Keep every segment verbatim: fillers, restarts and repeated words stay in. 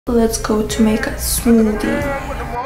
Let's go to make a smoothie.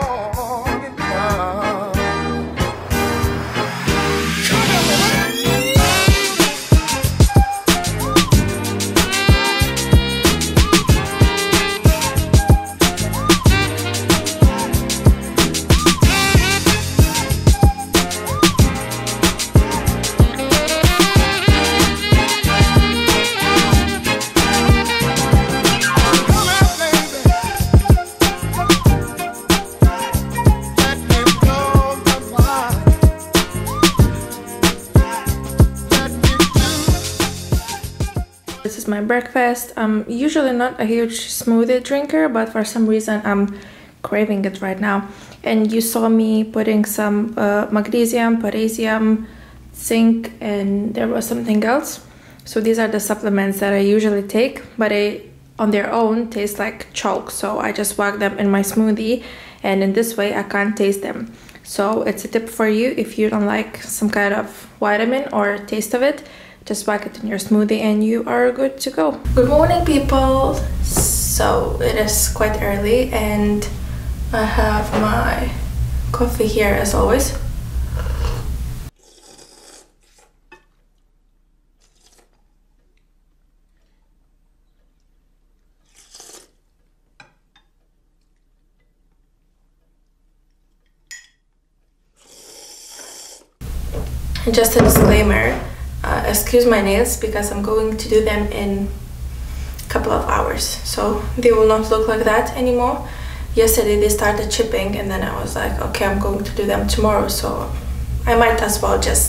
This is my breakfast. I'm usually not a huge smoothie drinker, but for some reason I'm craving it right now. And you saw me putting some uh, magnesium, potassium, zinc, and there was something else. So these are the supplements that I usually take, but they on their own taste like chalk. So I just whack them in my smoothie, and in this way I can't taste them. So it's a tip for you if you don't like some kind of vitamin or taste of it. Just whack it in your smoothie and you are good to go. Good morning, people. So it is quite early and I have my coffee here as always. And just a disclaimer. Uh, excuse my nails because I'm going to do them in a couple of hours, so they will not look like that anymore. Yesterday they started chipping and then I was like, okay, I'm going to do them tomorrow, so I might as well just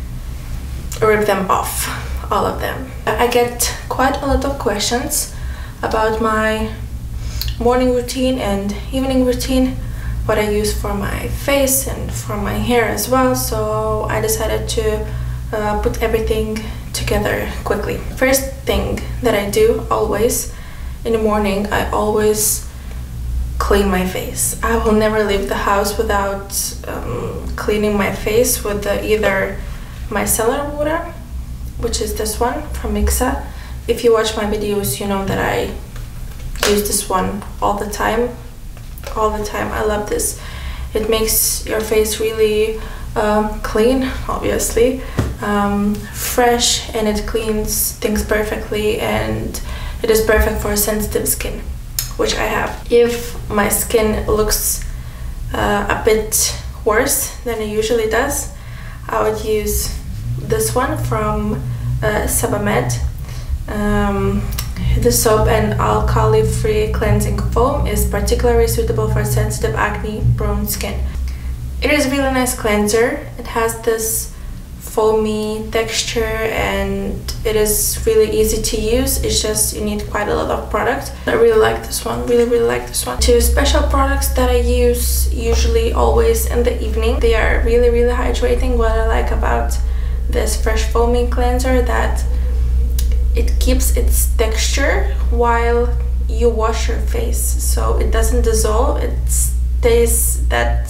rip them off, all of them. I get quite a lot of questions about my morning routine and evening routine, what I use for my face and for my hair as well, so I decided to Uh, put everything together quickly. First thing that I do always in the morning, I always clean my face. I will never leave the house without um, cleaning my face with the, either micellar water, which is this one from Mixa. If you watch my videos, you know that I use this one all the time. All the time. I love this. It makes your face really um, clean, obviously. Um, fresh, and it cleans things perfectly, and it is perfect for sensitive skin, which I have. If my skin looks uh, a bit worse than it usually does, I would use this one from uh, Sebamed. Um, the soap and alkali-free cleansing foam is particularly suitable for sensitive acne-prone skin. It is a really nice cleanser. It has this foamy texture and it is really easy to use. It's just you need quite a lot of product. I really like this one, really really like this one. Two special products that I use usually always in the evening. They are really really hydrating. What I like about this fresh foaming cleanser, that it keeps its texture while you wash your face, so it doesn't dissolve, it stays that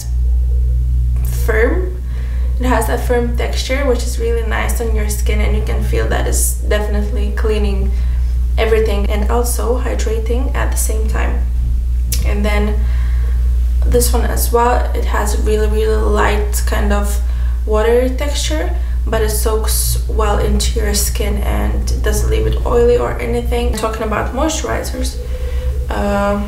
firm. It has a firm texture, which is really nice on your skin, and you can feel that it's definitely cleaning everything and also hydrating at the same time. And then this one as well, it has a really really light kind of watery texture, but it soaks well into your skin and it doesn't leave it oily or anything. Talking about moisturizers, uh,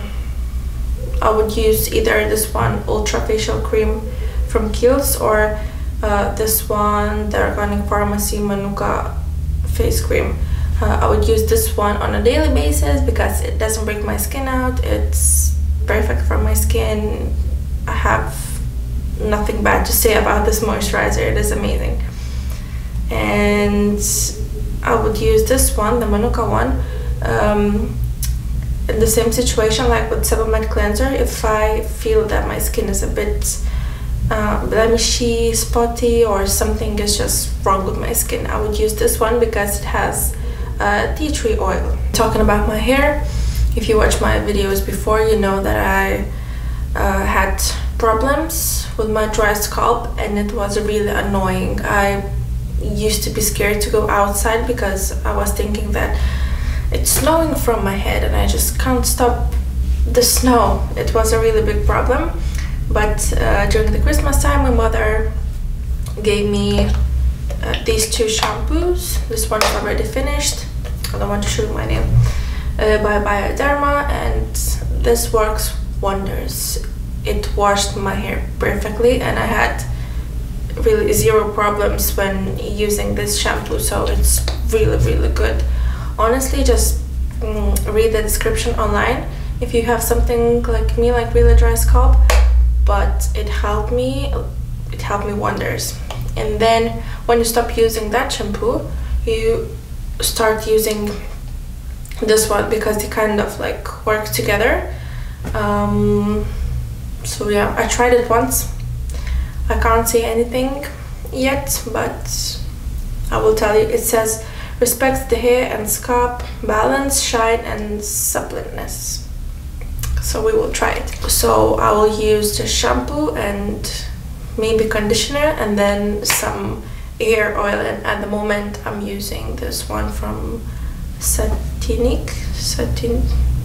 I would use either this one Ultra Facial Cream from Kiehl's or Uh, this one, the Organic Pharmacy Manuka face cream. Uh, I would use this one on a daily basis because it doesn't break my skin out. It's perfect for my skin. I have nothing bad to say about this moisturizer. It is amazing. And I would use this one, the Manuka one, um, in the same situation like with Sebamed cleanser. If I feel that my skin is a bit Uh, blemishy, spotty, or something is just wrong with my skin, I would use this one because it has uh, tea tree oil. Talking about my hair, if you watch my videos before, you know that I uh, had problems with my dry scalp and it was really annoying. I used to be scared to go outside because I was thinking that it's snowing from my head and I just can't stop the snow, it was a really big problem. But uh, during the Christmas time, my mother gave me uh, these two shampoos. This one is already finished. I don't want to show you my name. Uh, by Bioderma, and this works wonders. It washed my hair perfectly, and I had really zero problems when using this shampoo, so it's really really good. Honestly, just mm, read the description online if you have something like me, like really dry scalp. But it helped me, it helped me wonders. And then when you stop using that shampoo, you start using this one, because they kind of like work together. Um, so yeah, I tried it once. I can't say anything yet, but I will tell you. It says respects the hair and scalp balance, shine and suppleness. So we will try it. So I will use the shampoo and maybe conditioner and then some hair oil, and at the moment I'm using this one from Satinic, Satin,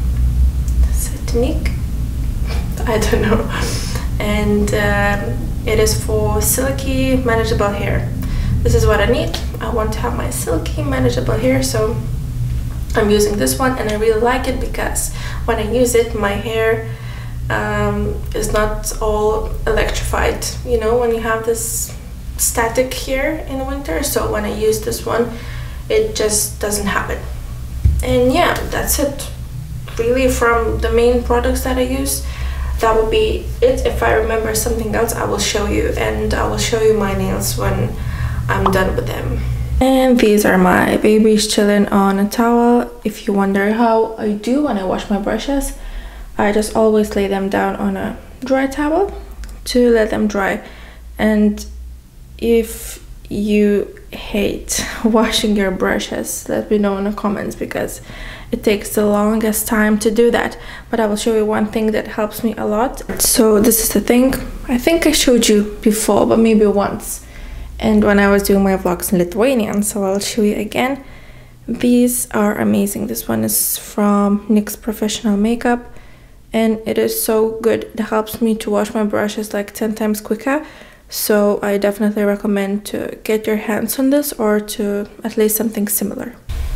Satinic, I don't know. And um, it is for silky, manageable hair. This is what I need. I want to have my silky, manageable hair, so I'm using this one, and I really like it because when I use it, my hair um, is not all electrified. You know, when you have this static hair in winter, so when I use this one, it just doesn't happen. And yeah, that's it really from the main products that I use. That will be it. If I remember something else, I will show you, and I will show you my nails when I'm done with them. And these are my babies chilling on a towel. If you wonder how I do when I wash my brushes, I just always lay them down on a dry towel to let them dry. And if you hate washing your brushes, let me know in the comments, because it takes the longest time to do that. But I will show you one thing that helps me a lot. So this is the thing. I think I showed you before, but maybe once, and when I was doing my vlogs in Lithuanian, so I'll show you again. These are amazing. This one is from NYX Professional Makeup, and it is so good. It helps me to wash my brushes like ten times quicker. So I definitely recommend to get your hands on this, or to at least something similar.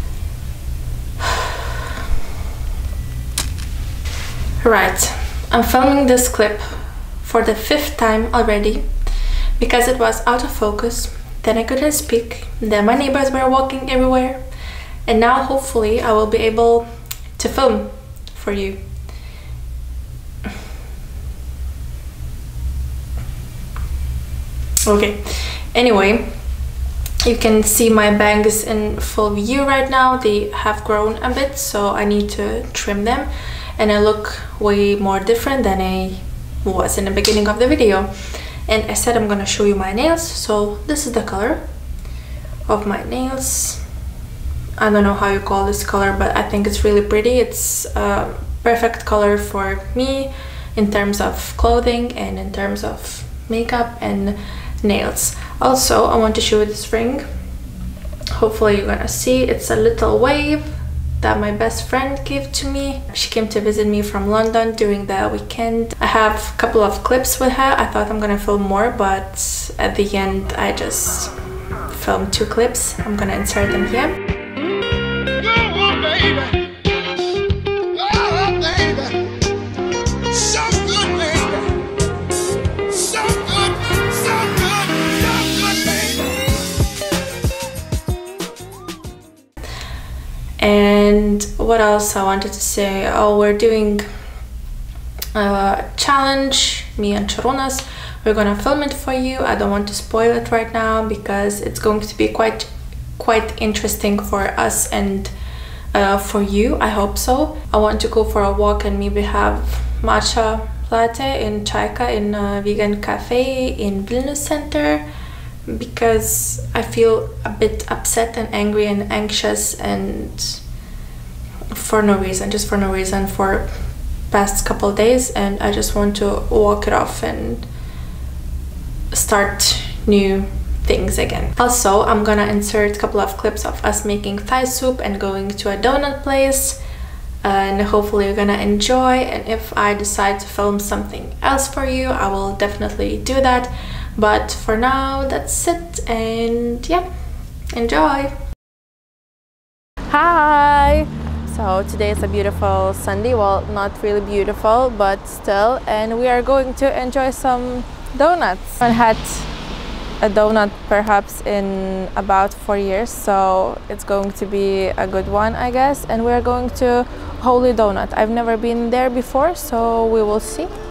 Right, I'm filming this clip for the fifth time already because it was out of focus, then I couldn't speak, then my neighbors were walking everywhere, and now hopefully I will be able to film for you. Okay, anyway, you can see my bangs in full view right now. They have grown a bit, so I need to trim them, and I look way more different than I was in the beginning of the video. And I said I'm gonna show you my nails, so this is the color of my nails. I don't know how you call this color, but I think it's really pretty. It's a perfect color for me in terms of clothing and in terms of makeup and nails. Also, I want to show you this ring. Hopefully you're gonna see. It's a little wave that my best friend gave to me. She came to visit me from London during the weekend. I have a couple of clips with her. I thought I'm gonna film more, but at the end I just filmed two clips. I'm gonna insert them here. Oh, baby. And what else I wanted to say? Oh, we're doing a challenge, me and Charunas. We're gonna film it for you. I don't want to spoil it right now because it's going to be quite quite interesting for us and uh, for you. I hope so. I want to go for a walk and maybe have matcha latte in Chaika in a vegan cafe in Vilnius Center, because I feel a bit upset and angry and anxious, and for no reason, just for no reason for past couple days, and I just want to walk it off and start new things again. Also, I'm gonna insert a couple of clips of us making Thai soup and going to a donut place. and hopefully you're gonna enjoy. And if I decide to film something else for you, I will definitely do that. But for now, that's it, and yeah, enjoy. Hi! So today is a beautiful Sunday, well, not really beautiful, but still, and we are going to enjoy some donuts. I had a donut perhaps in about four years, so it's going to be a good one, I guess. And we're going to Holy Donut. I've never been there before, so we will see.